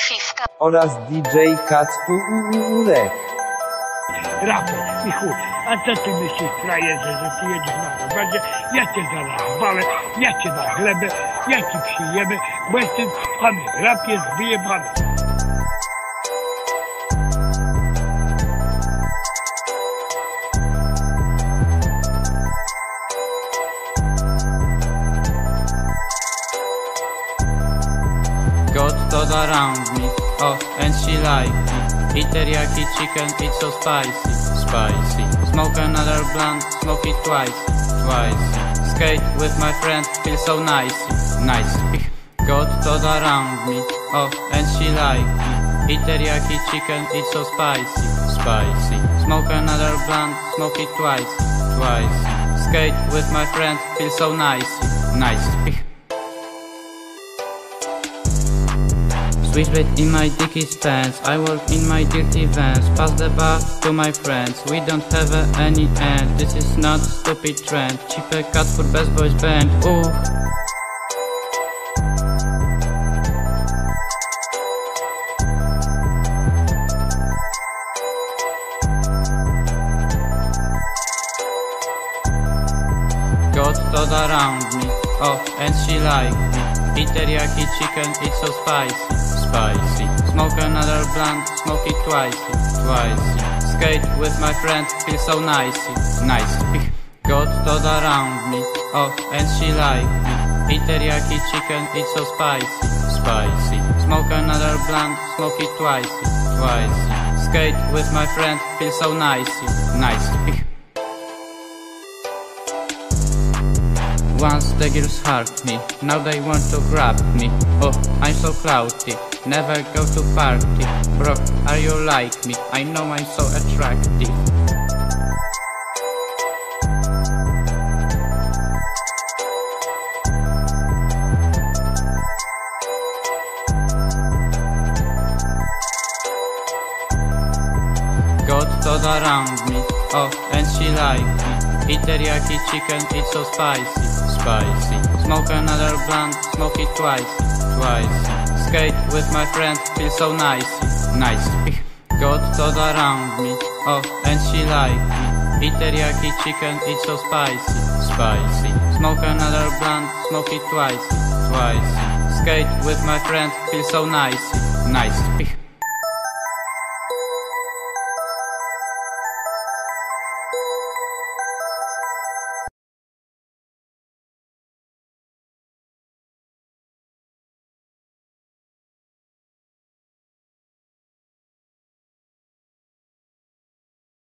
Fifka oraz DJ Kacturek. Rapy i chuj. A co ty myślisz, frajerze, że ty jedziesz na rowerze? Ja cię zaraz balę, ja cię na glebę, ja ci przyjebę, bo jestem chamy. Rap jest wyjebany. Got thought around me, oh, and she like me. Eat teriyaki chicken, it's so spicy, spicy. Smoke another blunt, smoke it twice, twice. Skate with my friend, feel so nice, nice. Got thought around me, oh, and she like me. Eat teriyaki chicken, it's so spicy, spicy. Smoke another blunt, smoke it twice, twice. Skate with my friend, feel so nice, nice. Switchblade in my dickies pants, I work in my dirty vans. Pass the bar to my friends, we don't have any end. This is not stupid trend, cheaper cut for best boys band. Ooh. Got thought around me, oh, and she like me. Eat teriyaki chicken, it's so spicy, spicy. Smoke another blunt, smoke it twice, twice. Skate with my friend, feel so nice, nice. Got thought around me, oh, and she like me. Eat teriyaki chicken, it's so spicy, spicy. Smoke another blunt, smoke it twice, twice. Skate with my friend, feel so nice, nice. Once the girls hurt me, now they want to grab me. Oh, I'm so cloudy, never go to party. Bro, are you like me? I know I'm so attractive. Got thought around me, oh, and she like me. Eat teriyaki chicken, it's so spicy, spicy. Smoke another blunt, smoke it twice, twice. Skate with my friend, feel so nice, nice. Got thought around me, oh, and she like me. Eat teriyaki chicken, it's so spicy, spicy. Smoke another blunt, smoke it twice, twice. Skate with my friend, feel so nice, nice.